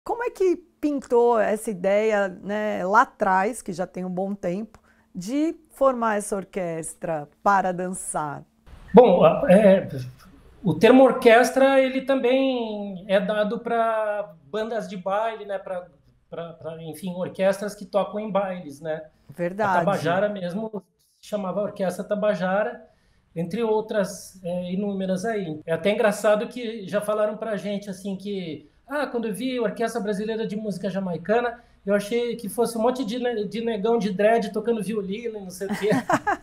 Como é que pintou essa ideia, né, lá atrás, que já tem um bom tempo, de formar essa orquestra para dançar? Bom, o termo orquestra ele também é dado para bandas de baile, né? Enfim, orquestras que tocam em bailes, né? A Verdade. Tabajara mesmo se chamava Orquestra Tabajara, entre outras inúmeras aí. É até engraçado que já falaram para a gente assim que, quando eu vi Orquestra Brasileira de Música Jamaicana, eu achei que fosse um monte de negão de dread tocando violino e não sei o quê.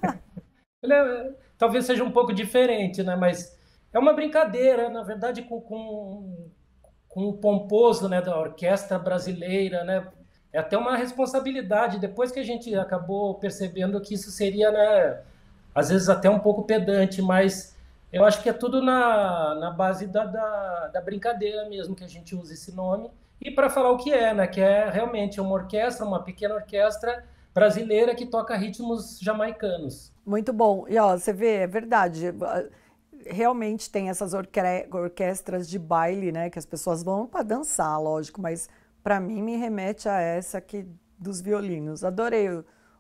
Talvez seja um pouco diferente, né? Mas é uma brincadeira, na verdade, com o pomposo, né, da orquestra brasileira, né? É até uma responsabilidade. Depois que a gente acabou percebendo que isso seria, né, às vezes até um pouco pedante, mas eu acho que é tudo na base da brincadeira mesmo que a gente usa esse nome. E para falar o que é, né? Que é realmente uma orquestra, uma pequena orquestra brasileira que toca ritmos jamaicanos. Muito bom. E ó, você vê, é verdade. Realmente tem essas orquestras de baile, né, que as pessoas vão para dançar, lógico, mas para mim me remete a essa aqui dos violinos. Adorei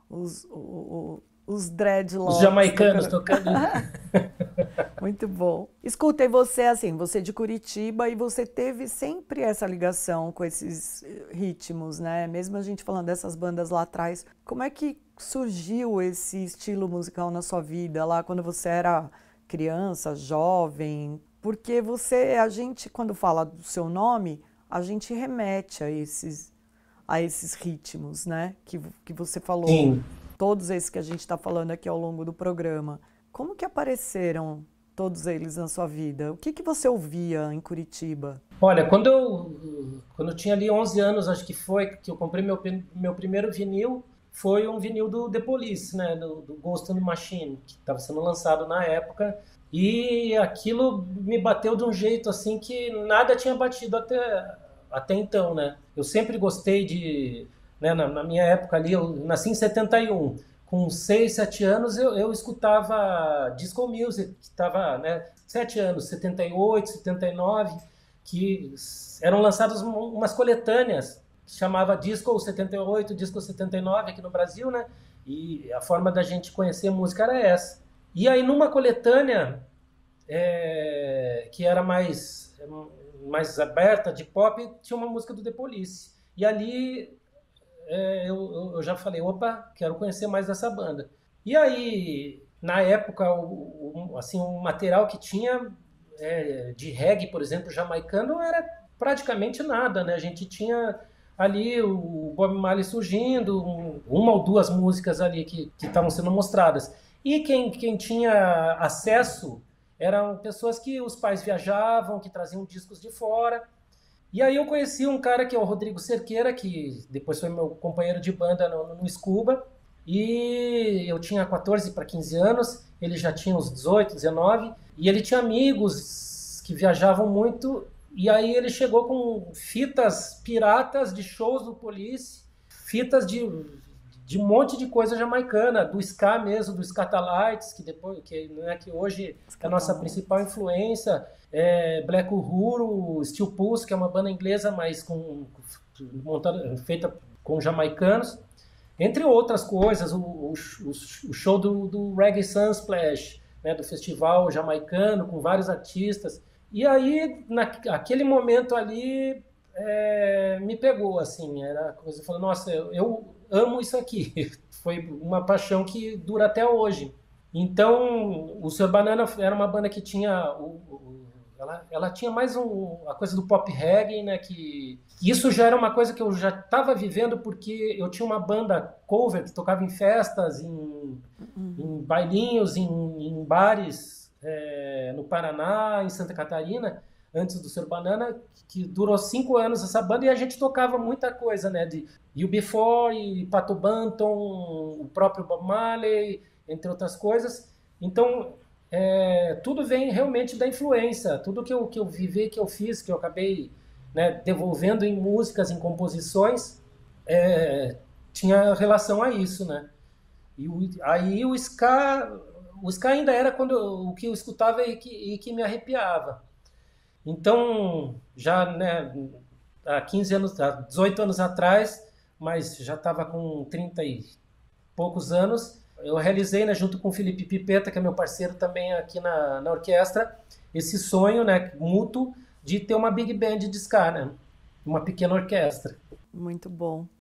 os Os dreadlocks jamaicanos tocando. tocando. Muito bom. Escuta, e você, assim, você é de Curitiba e você teve sempre essa ligação com esses ritmos, né? Mesmo a gente falando dessas bandas lá atrás, como é que surgiu esse estilo musical na sua vida, lá quando você era criança, jovem? Porque você, a gente, quando fala do seu nome, a gente remete a esses ritmos, né? Que você falou, Sim. todos esses que a gente está falando aqui ao longo do programa. Como que apareceram todos eles na sua vida? O que que você ouvia em Curitiba? Olha, quando eu tinha ali 11 anos, acho que foi, que eu comprei meu primeiro vinil, foi um vinil do The Police, né, do Ghost in the Machine, que estava sendo lançado na época, e aquilo me bateu de um jeito assim que nada tinha batido até então, né? Eu sempre gostei né, na minha época ali, eu nasci em 71. Com 6, 7 anos eu escutava disco music, que estava, né, 7 anos, 78, 79, que eram lançadas umas coletâneas que chamava Disco 78, Disco 79 aqui no Brasil, né? E a forma da gente conhecer música era essa. E aí numa coletânea que era mais aberta de pop, tinha uma música do The Police. E ali eu já falei, opa, quero conhecer mais dessa banda. E aí, na época, assim, o material que tinha de reggae, por exemplo, jamaicano, era praticamente nada, né? A gente tinha ali o Bob Marley surgindo, uma ou duas músicas ali que estavam sendo mostradas. E quem tinha acesso eram pessoas que os pais viajavam, que traziam discos de fora. E aí eu conheci um cara que é o Rodrigo Cerqueira, que depois foi meu companheiro de banda no Scuba. E eu tinha 14 para 15 anos, ele já tinha uns 18, 19, e ele tinha amigos que viajavam muito, e aí ele chegou com fitas piratas de shows do Police, fitas de um monte de coisa jamaicana, do ska mesmo, do Scatalites, que depois que hoje é a nossa principal Escatalites. influência, Black Uhuru, Steel Pulse, que é uma banda inglesa, mas feita com jamaicanos, entre outras coisas, o show do Reggae Sunsplash, né, do festival jamaicano, com vários artistas. E aí, naquele momento ali, me pegou, assim, era coisa, eu falei, nossa, eu amo isso aqui. Foi uma paixão que dura até hoje. Então, o Sr. Banana era uma banda que tinha ela tinha mais a coisa do pop reggae, né? Que isso já era uma coisa que eu já estava vivendo porque eu tinha uma banda cover que tocava em festas, em bailinhos, em bares no Paraná, em Santa Catarina, antes do Ser Banana, que durou 5 anos essa banda e a gente tocava muita coisa, né? De UB4, Pato Banton, o próprio Bob Marley, entre outras coisas. Então, tudo vem realmente da influência. Tudo que eu vivi, que eu fiz, que eu acabei, né, devolvendo em músicas, em composições, tinha relação a isso, né? Aí o ska ainda era o que eu escutava e que me arrepiava. Então, já, né, há 15 anos, há 18 anos atrás, mas já estava com 30 e poucos anos. Eu realizei, né, junto com o Felipe Pipeta, que é meu parceiro também aqui na orquestra, esse sonho, né, mútuo de ter uma big band de ska, né? Uma pequena orquestra. Muito bom.